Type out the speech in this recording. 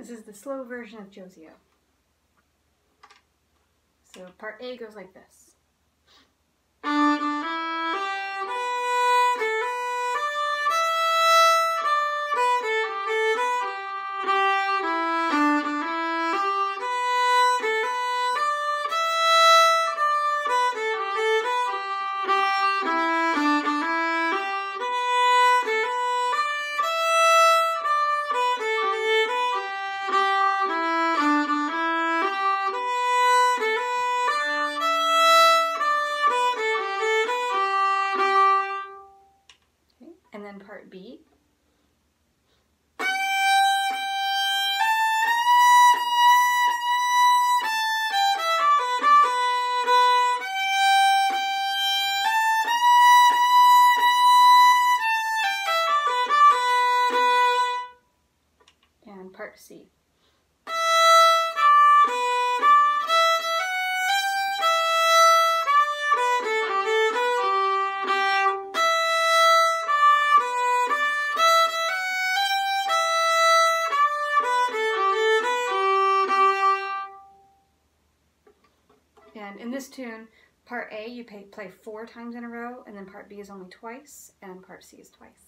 This is the slow version of Josie-o. So part A goes like this. And then part B. And part C. And in this tune, part A you play 4 times in a row, and then part B is only twice, and part C is twice.